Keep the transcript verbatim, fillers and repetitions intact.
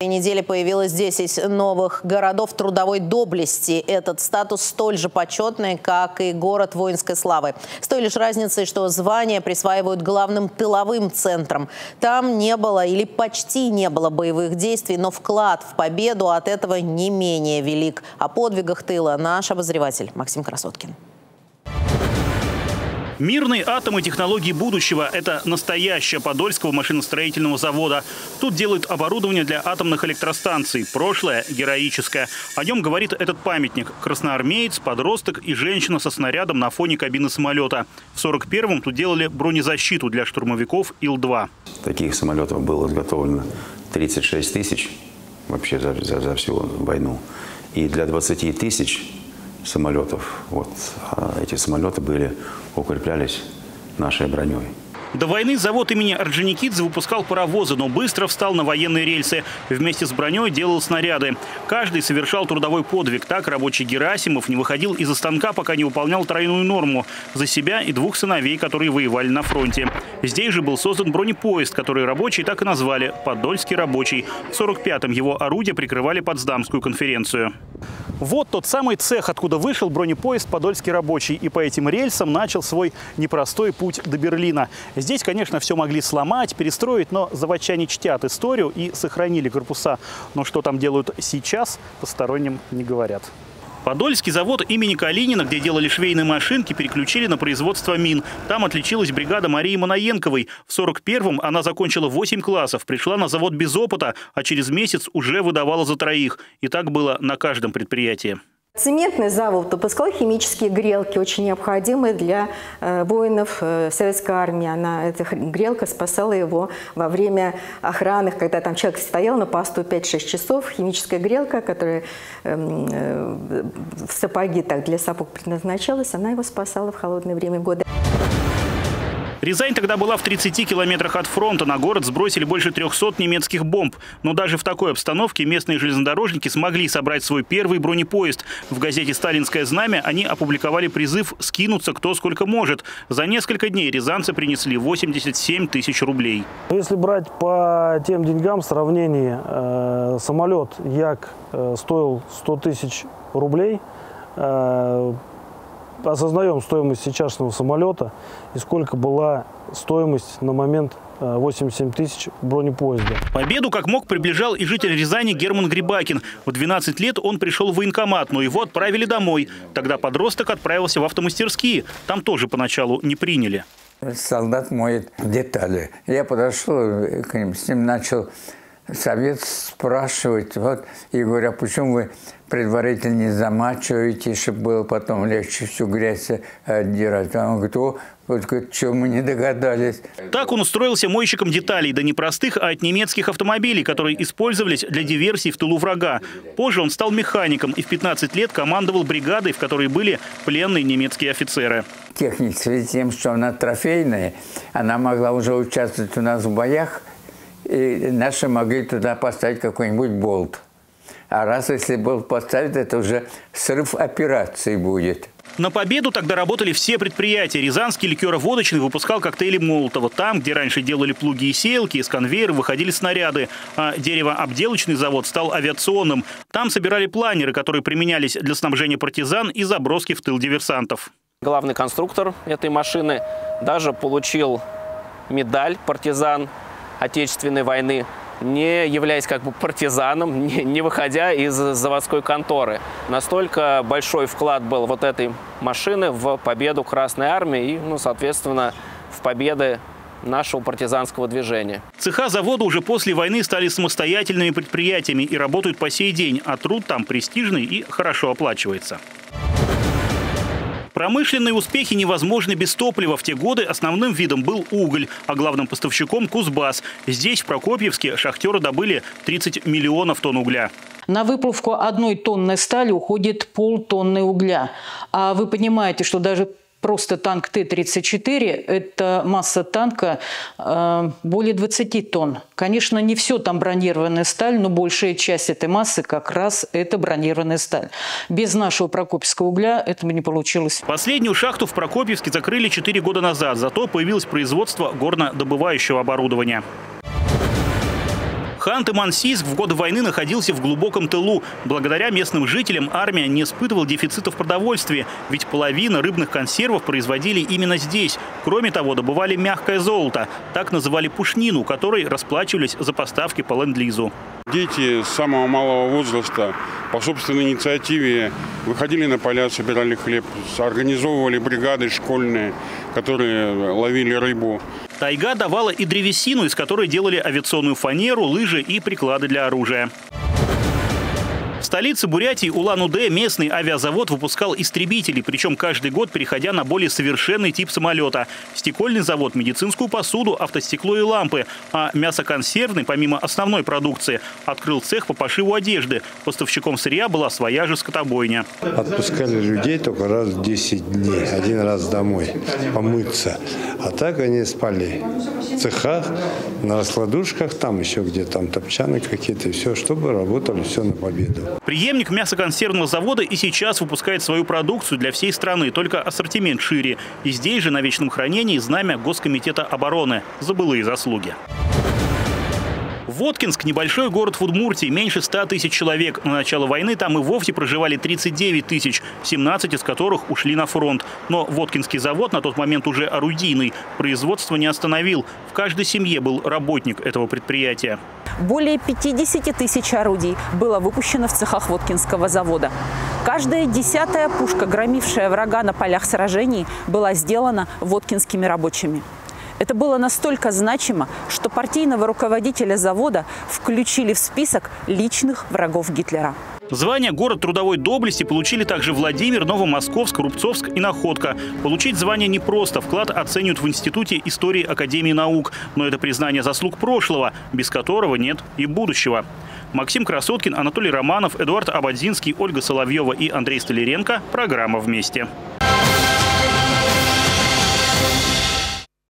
неделе появилось десять новых городов трудовой доблести. Этот статус столь же почетный, как и город воинской славы. С той лишь разницей, что звания присваивают главным тыловым центрам. Там не было или почти не было боевых действий, но вклад в победу от этого не менее велик. О подвигах тыла наш обозреватель Максим Красоткин. Мирный атом и технологии будущего – это настоящее Подольского машиностроительного завода. Тут делают оборудование для атомных электростанций. Прошлое героическое. О нем говорит этот памятник. Красноармеец, подросток и женщина со снарядом на фоне кабины самолета. В сорок первом тут делали бронезащиту для штурмовиков Ил два. Таких самолетов было изготовлено тридцать шесть тысяч вообще за, за, за всю войну. И для двадцати тысяч самолетов. Вот, а эти самолеты были, укреплялись нашей броней. До войны завод имени Орджоникидзе выпускал паровозы, но быстро встал на военные рельсы. Вместе с броней делал снаряды. Каждый совершал трудовой подвиг. Так рабочий Герасимов не выходил из-за станка, пока не выполнял тройную норму. За себя и двух сыновей, которые воевали на фронте. Здесь же был создан бронепоезд, который рабочие так и назвали – «Подольский рабочий». В сорок пятом его орудия прикрывали Потсдамскую конференцию. Вот тот самый цех, откуда вышел бронепоезд «Подольский рабочий». И по этим рельсам начал свой непростой путь до Берлина. Здесь, конечно, все могли сломать, перестроить, но заводчане чтят историю и сохранили корпуса. Но что там делают сейчас, посторонним не говорят. Подольский завод имени Калинина, где делали швейные машинки, переключили на производство мин. Там отличилась бригада Марии Манаенковой. В сорок первом она закончила восемь классов, пришла на завод без опыта, а через месяц уже выдавала за троих. И так было на каждом предприятии. Цементный завод выпускал химические грелки, очень необходимые для э, воинов э, советской армии. Она, эта грелка спасала его во время охраны, когда там человек стоял на посту пять-шесть часов. Химическая грелка, которая э, э, в сапоги так, для сапог предназначалась, она его спасала в холодное время года. Рязань тогда была в тридцати километрах от фронта. На город сбросили больше трехсот немецких бомб. Но даже в такой обстановке местные железнодорожники смогли собрать свой первый бронепоезд. В газете «Сталинское знамя» они опубликовали призыв скинуться кто сколько может. За несколько дней рязанцы принесли восемьдесят семь тысяч рублей. Если брать по тем деньгам в сравнении, э, самолет Як э, стоил сто тысяч рублей. Э, Осознаем стоимость сейчасшнего самолета и сколько была стоимость на момент восемьдесят семь тысяч бронепоезда. Победу как мог приближал и житель Рязани Герман Грибакин. В двенадцать лет он пришел в военкомат, но его отправили домой. Тогда подросток отправился в автомастерские. Там тоже поначалу не приняли. Солдат моет детали. Я подошел к ним, с ним начал совет спрашивать. Вот, и говорю, а почему вы предварительно не замачиваете, чтобы было потом легче всю грязь отдирать? А он говорит, о, вот что мы не догадались. Так он устроился мойщиком деталей, да не простых, а от немецких автомобилей, которые использовались для диверсий в тылу врага. Позже он стал механиком и в пятнадцать лет командовал бригадой, в которой были пленные немецкие офицеры. Техника, в связи с тем, что она трофейная, она могла уже участвовать у нас в боях, и наши могли туда поставить какой-нибудь болт. А раз если болт поставить, это уже срыв операции будет. На победу тогда работали все предприятия. Рязанский ликероводочный выпускал коктейли Молотова. Там, где раньше делали плуги и сеялки, из конвейера выходили снаряды. А деревообделочный завод стал авиационным. Там собирали планеры, которые применялись для снабжения партизан и заброски в тыл диверсантов. Главный конструктор этой машины даже получил медаль «Партизан Отечественной войны», не являясь как бы партизаном, не, не выходя из заводской конторы. Настолько большой вклад был вот этой машины в победу Красной Армии и, ну, соответственно, в победы нашего партизанского движения. Цеха завода уже после войны стали самостоятельными предприятиями и работают по сей день, а труд там престижный и хорошо оплачивается. Промышленные успехи невозможны без топлива. В те годы основным видом был уголь, а главным поставщиком – Кузбасс. Здесь, в Прокопьевске, шахтеры добыли тридцать миллионов тонн угля. На выплавку одной тонны стали уходит полтонны угля. А вы понимаете, что даже просто танк Т тридцать четыре – это масса танка э, более двадцати тонн. Конечно, не все там бронированная сталь, но большая часть этой массы как раз это бронированная сталь. Без нашего прокопьевского угля этого не получилось. Последнюю шахту в Прокопьевске закрыли четыре года назад. Зато появилось производство горнодобывающего оборудования. Ханты-Мансийск в годы войны находился в глубоком тылу. Благодаря местным жителям армия не испытывала дефицита в продовольствии, ведь половина рыбных консервов производили именно здесь. Кроме того, добывали мягкое золото. Так называли пушнину, которой расплачивались за поставки по ленд-лизу. Дети с самого малого возраста по собственной инициативе выходили на поля, собирали хлеб, организовывали бригады школьные, которые ловили рыбу. Тайга давала и древесину, из которой делали авиационную фанеру, лыжи и приклады для оружия. В столице Бурятии Улан-Удэ местный авиазавод выпускал истребители, причем каждый год переходя на более совершенный тип самолета. Стекольный завод – медицинскую посуду, автостекло и лампы. А мясоконсервный, помимо основной продукции, открыл цех по пошиву одежды. Поставщиком сырья была своя же скотобойня. Отпускали людей только раз в десять дней, один раз домой помыться. А так они спали в цехах, на раскладушках, там еще где там топчаны какие-то, все, чтобы работали все на победу. Преемник мясоконсервного завода и сейчас выпускает свою продукцию для всей страны, только ассортимент шире. И здесь же на вечном хранении знамя Госкомитета обороны за былые заслуги. Воткинск – небольшой город в Удмуртии, меньше ста тысяч человек. На начало войны там и вовсе проживали тридцать девять тысяч, семнадцать из которых ушли на фронт. Но Воткинский завод, на тот момент уже орудийный, производство не остановил. В каждой семье был работник этого предприятия. Более пятидесяти тысяч орудий было выпущено в цехах Воткинского завода. Каждая десятая пушка, громившая врага на полях сражений, была сделана воткинскими рабочими. Это было настолько значимо, что партийного руководителя завода включили в список личных врагов Гитлера. Звание «Город трудовой доблести» получили также Владимир, Новомосковск, Рубцовск и Находка. Получить звание непросто. Вклад оценивают в Институте истории Академии наук. Но это признание заслуг прошлого, без которого нет и будущего. Максим Красоткин, Анатолий Романов, Эдуард Абадзинский, Ольга Соловьева и Андрей Столяренко. Программа «Вместе».